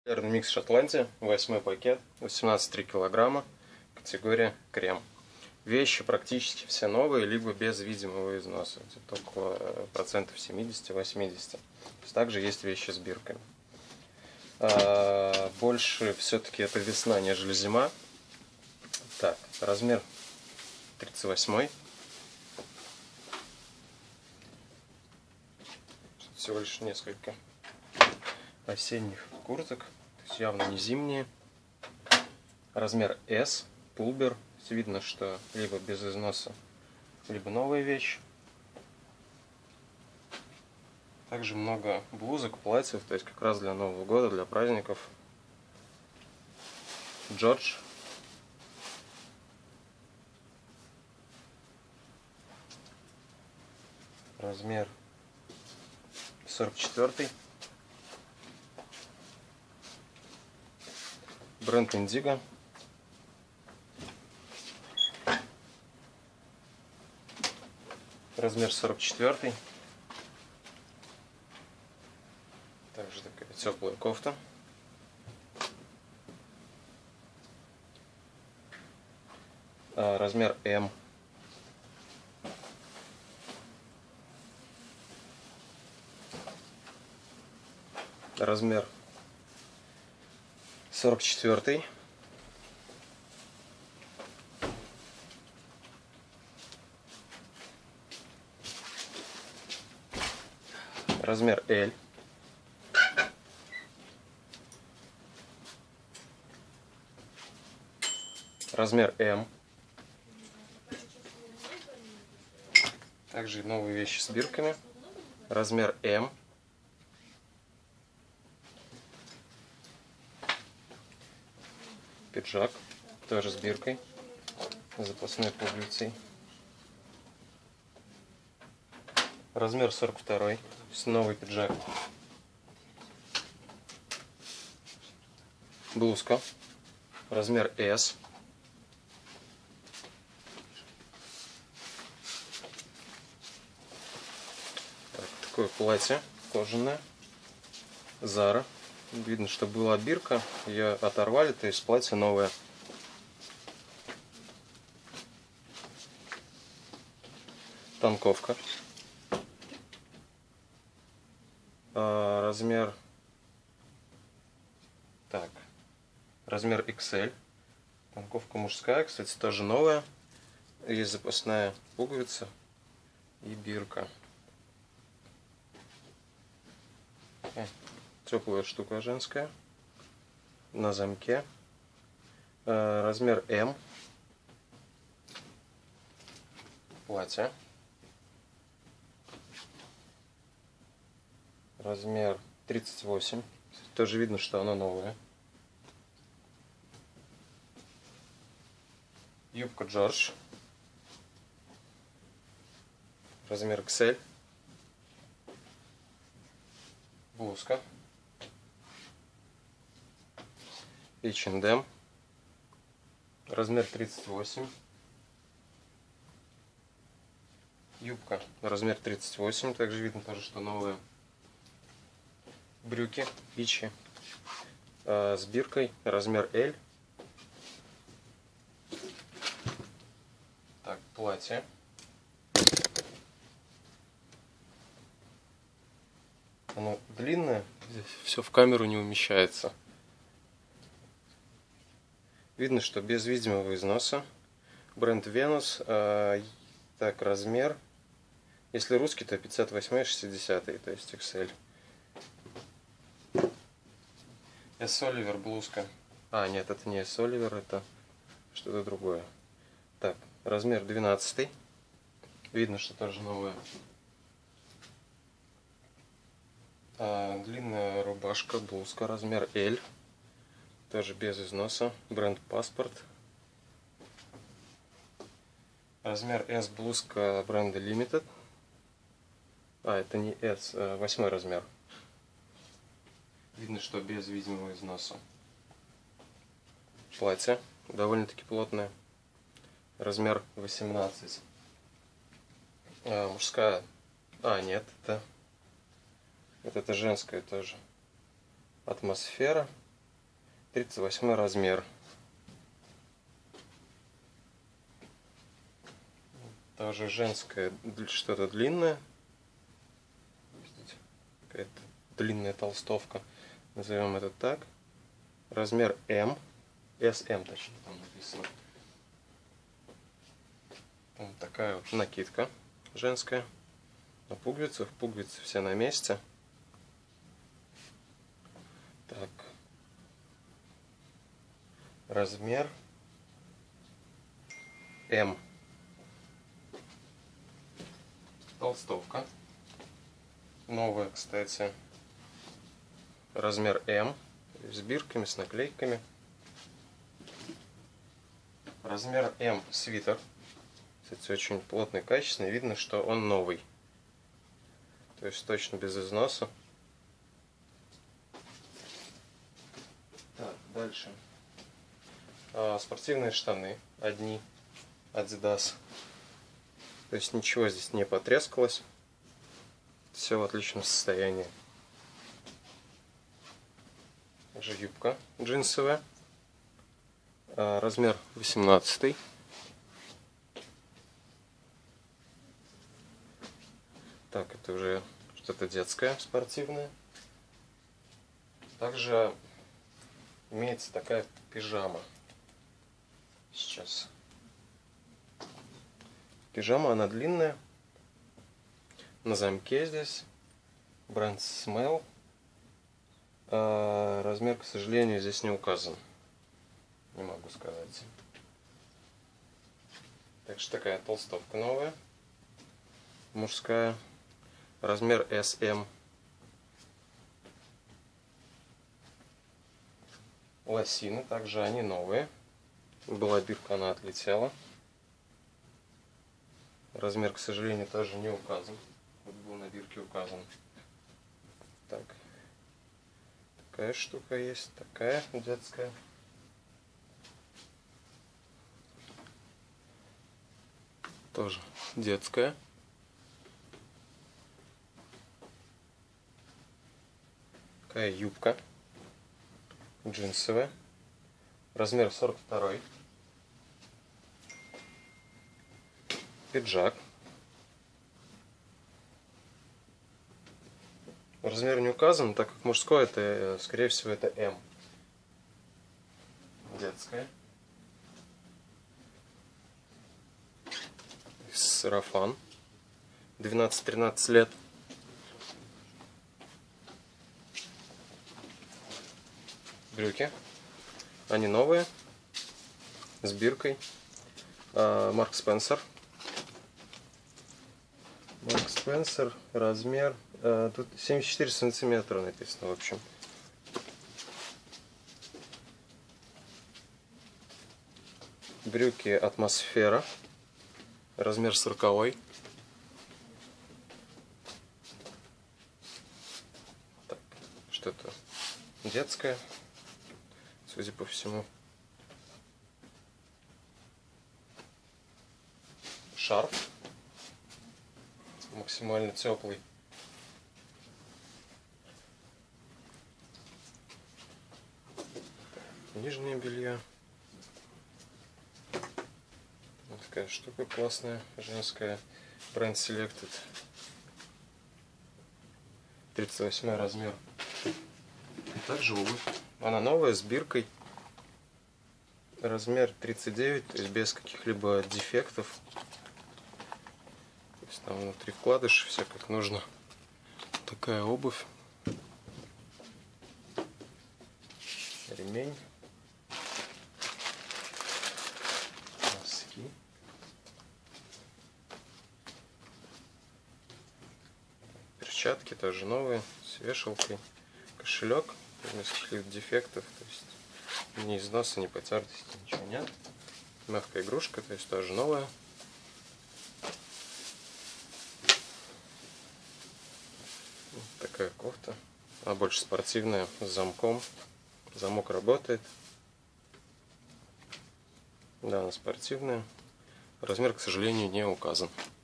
Микс Шотландия, 8-й пакет, 18,3 килограмма, категория крем. Вещи практически все новые, либо без видимого износа, где-то около процентов 70-80. Также есть вещи с бирками. Больше все-таки это весна, нежели зима. Так, размер 38. Всего лишь несколько осенних курток, то есть явно не зимние. Размер S, пулбер. Видно, что либо без износа, либо новая вещь. Также много блузок, платьев, то есть как раз для Нового года, для праздников. Джордж. Размер 44. Бренд Индиго. Размер 44. Также такая теплая кофта. Размер М. Размер 44. Размер L. Размер М. Также новые вещи с бирками. Размер М. Пиджак, тоже с биркой, запасной пуговицей. Размер 42, то есть новый пиджак. Блузка, размер S. Так, такое платье кожаное, Zara. Видно, что была бирка, ее оторвали, то есть платье новое. Танковка. Размер XL. Танковка мужская, кстати, тоже новая. Есть запасная пуговица и бирка. Теплая штука женская. На замке. Размер М. Платье. Размер 38. Тоже видно, что оно новое. Юбка Джордж. Размер XL. Блузка. H&M. Размер 38. Юбка. Размер 38. Также видно тоже, что новые. Брюки. Ичи. С биркой. Размер L. Так, платье. Оно длинное. Здесь все в камеру не умещается. Видно, что без видимого износа. Бренд Venus. Так, размер. Если русский, то 58-60, то есть XL. S. Oliver блузка. Нет, это не S. Oliver, это что-то другое. Так, размер 12. Видно, что тоже новое. Длинная рубашка, блузка, размер L. Тоже без износа. Бренд Паспорт. Размер S, блузка бренда Limited. Это не S, 8 размер. Видно, что без видимого износа. Платье довольно-таки плотное. Размер 18. Мужская. Нет, это женская тоже. Атмосфера. 38 размер. Тоже женское, что-то длинное. Какая-то длинная толстовка. Назовем это так. Размер М. SM точнее там написано. Там такая вот накидка женская. На пуговицах. Пуговицы все на месте. Так. Размер М. Толстовка. Новая, кстати. Размер М. С бирками, с наклейками. Размер М свитер. Кстати, очень плотный, качественный. Видно, что он новый. То есть точно без износа. Так, дальше. Спортивные штаны. Одни. Adidas. То есть ничего здесь не потрескалось. Все в отличном состоянии. Также юбка джинсовая. Размер 18. Так, это уже что-то детское, спортивное. Также имеется такая пижама. Сейчас. Пижама, она длинная. На замке здесь. Бренд Smell. Размер, к сожалению, здесь не указан. Не могу сказать. Так что такая толстовка новая. Мужская. Размер SM. Лосины. Также они новые. Была бирка, она отлетела. Размер, к сожалению, тоже не указан. Вот был на бирке указан. Так. Такая штука есть. Такая детская. Тоже детская. Такая юбка. Джинсовая. Размер 42. Пиджак. Размер не указан, так как мужской, это, скорее всего, это М. Детская. Сарафан. 12-13 лет. Брюки. Они новые. С биркой. Марк Спенсер. Марк Спенсер. Размер. Тут 74 сантиметра написано, в общем. Брюки Атмосфера. Размер 40. Так, что-то детское, судя по всему. Шарф. Максимально теплый. Нижнее белье. Вот такая штука классная, женская. Бренд Selected. 38 размер. Также обувь. Она новая, с биркой. Размер 39, то есть без каких-либо дефектов. То есть там внутри вкладыши, все как нужно. Такая обувь. Ремень. Носки. Перчатки тоже новые, с вешалкой. Кошелек без каких-либо дефектов. То есть ни износа, ни потертости, ничего нет. Мягкая игрушка, то есть тоже новая. Вот такая кофта. Она больше спортивная, с замком. Замок работает. Да, она спортивная. Размер, к сожалению, не указан.